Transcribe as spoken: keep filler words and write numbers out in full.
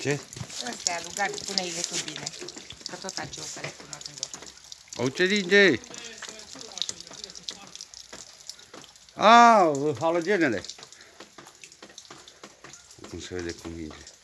Ce? Astea, lui Gabi, pune-i-le tu bine. Că tot aici o să le pună când o faci. Au ce dinge? Ah, halogenele. Cum se vede cum minge.